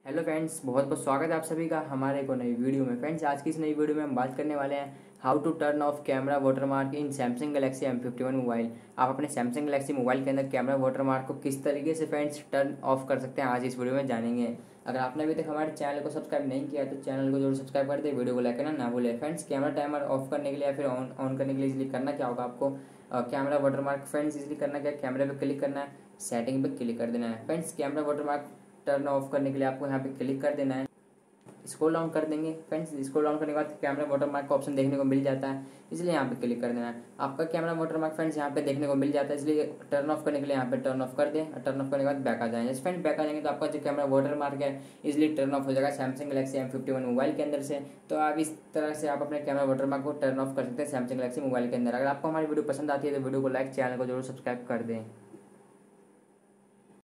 Hello friends, बहुत बहुत स्वागत है आप सभी का हमारे को नई वीडियो में। फ्रेंड्स, आज की इस नई वीडियो में हम बात करने वाले हैं how to turn off camera watermark in Samsung Galaxy M51 mobile. आप अपने सैमसंग गैलेक्सी मोबाइल के अंदर कैमरा वाटरमार्क को किस तरीके से फ्रेंड्स टर्न ऑफ कर सकते हैं, आज इस वीडियो में जानेंगे। अगर आपने अभी तक हमारे चैनल को सब्सक्राइब नहीं किया तो चैनल को जरूर सब्सक्राइब कर दे, वीडियो को लाइक करना ना भूलें। फ्रेंड्स, कैमरा टाइमर ऑफ करने के लिए या फिर ऑन करने के लिए इसलिए करना क्या होगा आपको, कैमरा वाटरमार्क फ्रेंड्स इसलिए करना क्या, कैमरे पे क्लिक करना है, सेटिंग पे क्लिक कर देना है। Friends, camera watermark turn off करने के लिए आपको यहाँ पे क्लिक कर देना है, स्क्रॉल डाउन कर देंगे। फ्रेंड्स, स्क्रॉल डाउन करने के बाद कैमरा वाटरमार्क का ऑप्शन देखने को मिल जाता है, इसलिए यहाँ पे क्लिक कर देना है। आपका कैमरा वाटरमार्क फ्रेंड्स यहाँ पे देखने को मिल जाता है, इसलिए टर्न ऑफ करने के लिए यहाँ पे टर्न ऑफ कर दें। टर्न ऑफ करने के बाद बैक आ जाएंगे। फ्रेंड्स, बैक आ जाएंगे तो आपका जो कैमरा वाटरमार्क है इसलिए टर्न ऑफ हो जाएगा सैमसंग गैलेक्सी M51 मोबाइल के अंदर से। तो आप इस तरह से आप अपने कैमरा वाटरमार्क को टर्न ऑफ कर सकते हैं सैमसंग गैलेक्सी मोबाइल के अंदर। अगर आपको हमारी वीडियो पसंद आती है तो वीडियो को लाइक, चैनल को जरूर सब्सक्राइब कर दें।